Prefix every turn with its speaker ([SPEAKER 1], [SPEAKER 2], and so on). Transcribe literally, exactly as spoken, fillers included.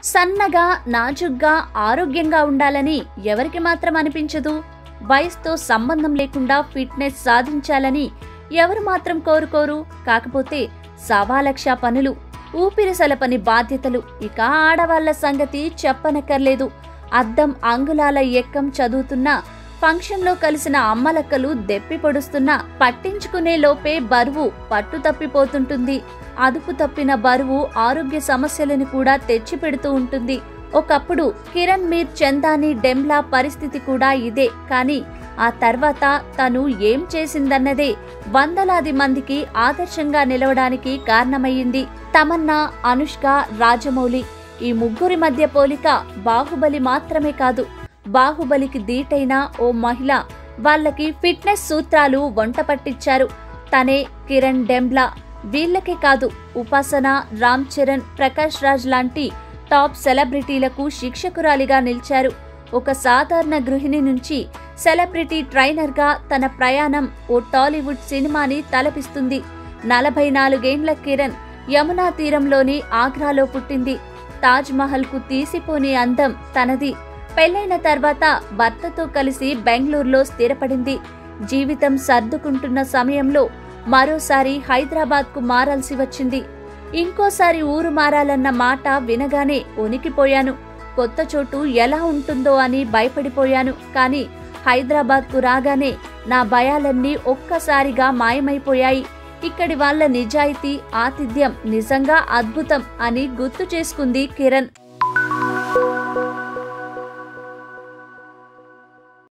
[SPEAKER 1] సన్నగా నాజుగ్గా ఆరోగ్యంగా ఉండాలని ఎవరికి మాత్రం అనిపించదు? వయసుతో సంబంధం లేకుండా ఫిట్నెస్ సాధించాలని ఎవరు మాత్రం కోరుకోరు? కాకపోతే సవాలక్ష పనులు, ఊపిరి సలపని బాధ్యతలు, ఇక ఆడవాళ్ల సంగతి చెప్పనక్కర్లేదు. అద్దం అంగుళాల ఎక్కం చదువుతున్నా, ఫంక్షన్లో కలిసిన అమ్మలక్కలు దెప్పి పొడుస్తున్నా పట్టించుకునే లోపే బరువు పట్టు తప్పిపోతుంటుంది. అదుపు తప్పిన బరువు ఆరోగ్య సమస్యలను కూడా తెచ్చిపెడుతూ ఉంటుంది. ఒకప్పుడు కిరణ్ మీర్ చందాని డెమ్లా పరిస్థితి కూడా ఇదే. కానీ ఆ తర్వాత తను ఏం చేసిందన్నదే వందలాది మందికి ఆదర్శంగా నిలవడానికి కారణమయ్యింది. తమన్నా, అనుష్క, రాజమౌళి ఈ ముగ్గురి మధ్య పోలిక బాహుబలి మాత్రమే కాదు. బాహుబలికి దీటైన ఓ మహిళ వాళ్ళకి ఫిట్నెస్ సూత్రాలు వంట పట్టించారు. తనే కిరణ్ డెమ్లా. వీళ్ళకే కాదు, ఉపాసన, రామ్ చరణ్, ప్రకాష్ రాజ్ లాంటి టాప్ సెలబ్రిటీలకు శిక్షకురాలిగా నిలిచారు. ఒక సాధారణ గృహిణి నుంచి సెలబ్రిటీ ట్రైనర్గా తన ప్రయాణం ఓ టాలీవుడ్ సినిమాని తలపిస్తుంది. నలభై నాలుగేండ్ల కిరణ్ యమునా తీరంలోని ఆగ్రాలో పుట్టింది. తాజ్ మహల్ కు తీసిపోని అందం తనది. పెళ్లైన తర్వాత భర్తతో కలిసి బెంగళూరులో స్థిరపడింది. జీవితం సర్దుకుంటున్న సమయంలో మరోసారి హైదరాబాద్ కు మారాల్సి వచ్చింది. ఇంకోసారి ఊరు మారాలన్న మాట వినగానే వణికిపోయాను. కొత్త చోటు ఎలా ఉంటుందో అని భయపడిపోయాను. కానీ హైదరాబాద్ కు రాగానే నా భయాలన్నీ ఒక్కసారిగా మాయమైపోయాయి. ఇక్కడి వాళ్ళ నిజాయితీ, ఆతిథ్యం నిజంగా అద్భుతం అని గుర్తు చేసుకుంది కిరణ్.